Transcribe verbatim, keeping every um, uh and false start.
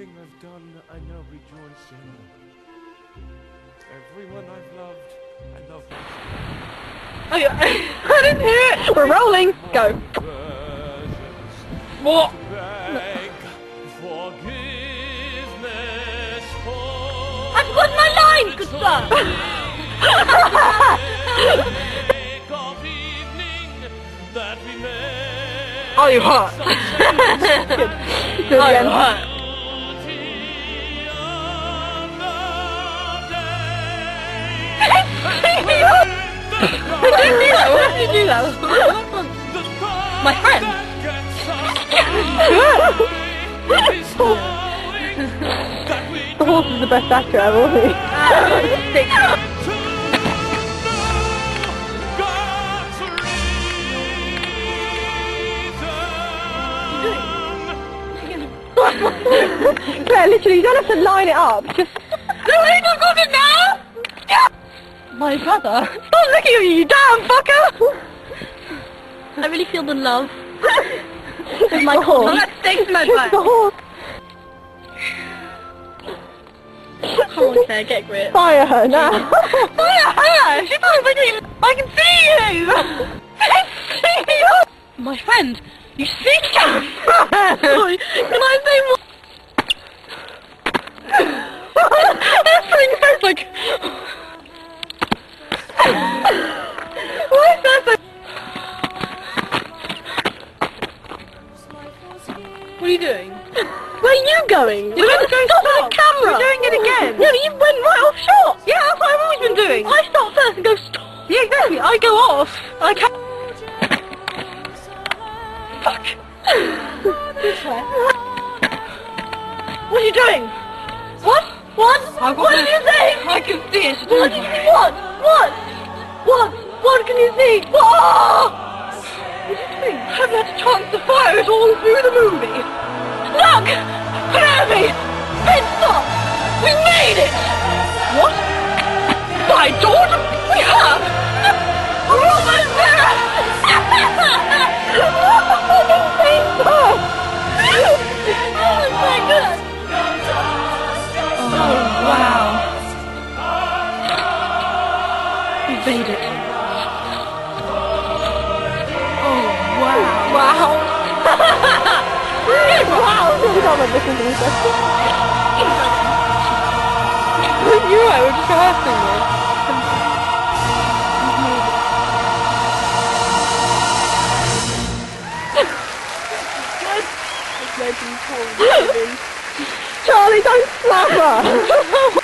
Everything I've done, I now rejoice in. Everyone I've loved, I love myself. Oh yeah, I didn't hear it! We're rolling! Go! What? Beg forgiveness for I forgot my line, good sir! Oh, you hurt! Good. Do it Oh, again. you hurt! How did you do that? How did you do that? My friend! The horse is the best actor ever, wasn't he? Claire, literally, you don't have to line it up. Just. No, I don't got it now! My brother! Stop looking at me, you damn fucker! I really feel the love. With my horse. Oh, that stinks my Kiss butt. the horse. Come on, Claire, get grip. Fire her now. Fire her! She probably thinking, I can see you! I see you! My friend, you see me? Sorry, can I say more? This thing sounds like... Why is that so... What are you doing? Where are you going? You're going to go stop with the camera! You're doing it again! Yeah, but you went right off shot! Yeah, that's what I've always been doing! I start first and go stop! Yeah, exactly, I go off! I can't... Fuck! This way. What are you doing? What? What? I've got What this. did you say? I can see it. What did you see? What? What? What? What can you see? What? What are you doing? I haven't had a chance to fire it all through the movie. Look! Penelope! Pit stop! We made it! What? By George! We have! We're almost there! Oh my god! Oh, wow. We made it. Oh, wow. Wow! Wow. You don't want to listen to this. You're right, we're just rehearsing this. Charlie, don't slap her!